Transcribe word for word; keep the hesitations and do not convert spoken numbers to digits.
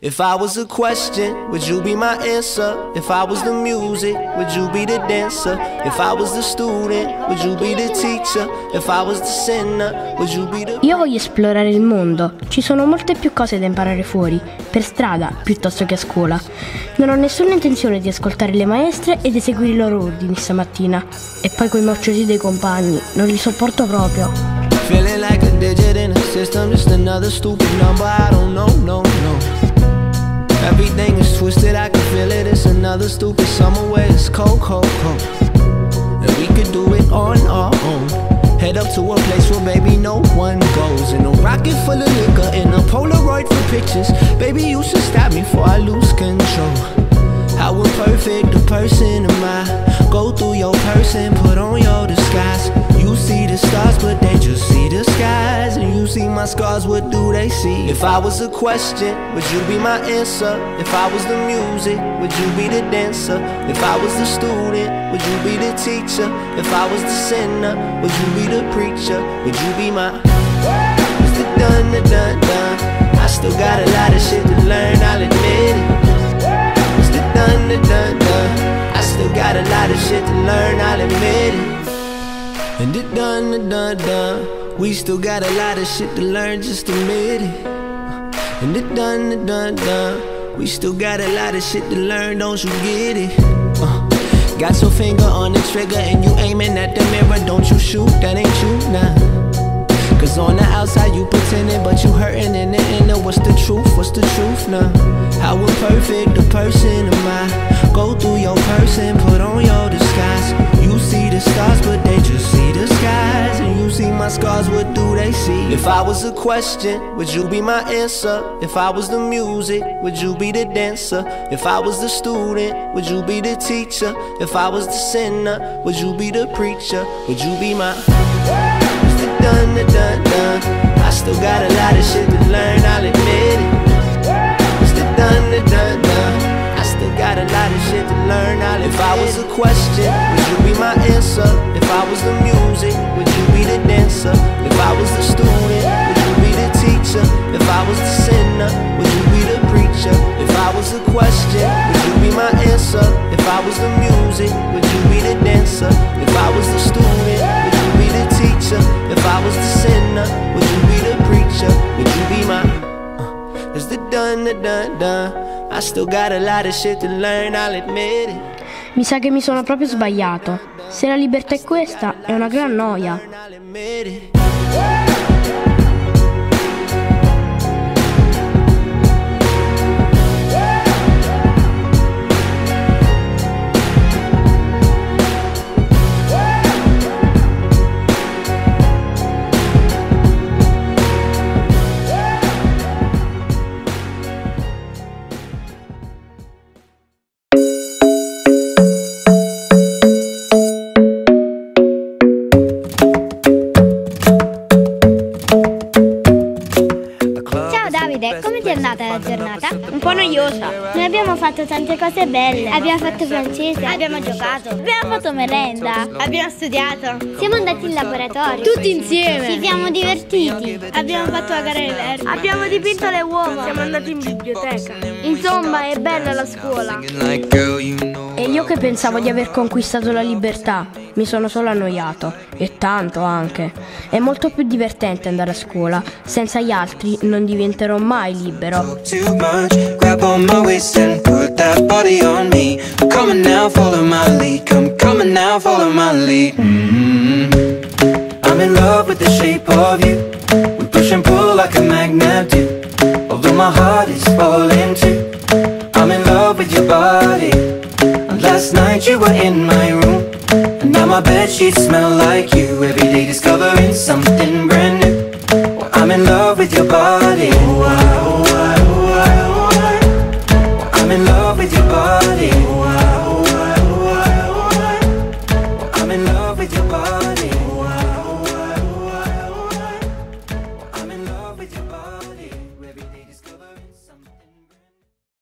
If I was a question, would you be my answer? If I was the music, would you be the dancer? If I was the student, would you be the teacher? If I was the sinner, would you be the... Io voglio esplorare il mondo. Ci sono molte più cose da imparare fuori, per strada, piuttosto che a scuola. Non ho nessuna intenzione di ascoltare le maestre ed eseguire i loro ordini stamattina. E poi quei mocciosi dei compagni, non li sopporto proprio. Feeling like a digit in a system, just another stupid number, I don't know, no, no. Everything is twisted, I can feel it, it's another stupid summer where it's cold, cold, cold. And we could do it on our own. Head up to a place where baby no one goes. In a rocket full of liquor, in a Polaroid for pictures. Baby you should stop me before I lose control. How imperfect a person am I? Go through your person, put on your disguise. You see the stars, but they just see the skies. And you see my scars, what do they see? If I was a question, would you be my answer? If I was the music, would you be the dancer? If I was the student, would you be the teacher? If I was the sinner, would you be the preacher? Would you be my... It's the done, the done, done. I still got a lot of shit to learn, I'll admit it. It's the done, the done, done. I still got a lot of shit to learn, I'll admit it. And it done, it done, done. We still got a lot of shit to learn, just admit it. And it done, it done, done. We still got a lot of shit to learn, don't you get it? Uh, got your finger on the trigger and you aiming at the mirror, don't you shoot, that ain't you, nah. Cause on the outside you pretending, but you hurting in the inner. What's the truth, what's the truth now? How imperfect a person am I? Go through your person, put on your disguise. You see the stars, but they just see the skies. And you see my scars, what do they see? If I was a question, would you be my answer? If I was the music, would you be the dancer? If I was the student, would you be the teacher? If I was the sinner, would you be the preacher? Would you be my... It's the done, the done, done. I still got a lot of shit to learn, I'll admit it. It's the done, the done, done. I still got a lot of shit to learn, I'll admit it. If I was a question, would you be my answer? If I was the music, would you be the dancer? If I was the student, would you be the teacher? If I was the sinner, would you be the preacher? If I was a question, would you be my answer? If I was the music, would you be the dancer? If I was the student, would you be the teacher? If I was the sinner, would you be the preacher? Would you be my... Uh, it's the done, the done, done. I still got a lot of shit to learn, I'll admit it. Mi sa che mi sono proprio sbagliato. Se la libertà è questa, è una gran noia. Come ti è andata la giornata? Un po' noiosa. Noi abbiamo fatto tante cose belle. Abbiamo fatto francese. Abbiamo giocato. Abbiamo fatto merenda. Abbiamo studiato. Siamo andati in laboratorio. Tutti insieme. Ci siamo divertiti. Abbiamo fatto la gara ai verdi. Abbiamo dipinto le uova. Siamo andati in biblioteca. Insomma, è bella la scuola. E io che pensavo di aver conquistato la libertà, mi sono solo annoiato. E tanto anche. È molto più divertente andare a scuola. Senza gli altri non diventerò mai libero. Grab on my waist and put that body on me. I'm coming now, follow my lead. Come coming now, follow my lead. Mm-hmm. I'm in love with the shape of you. We push and pull like a magnet do. Although my heart is falling too. I'm in love with your body. And last night you were in my room. And now my bedsheets smell like you. Every day discovering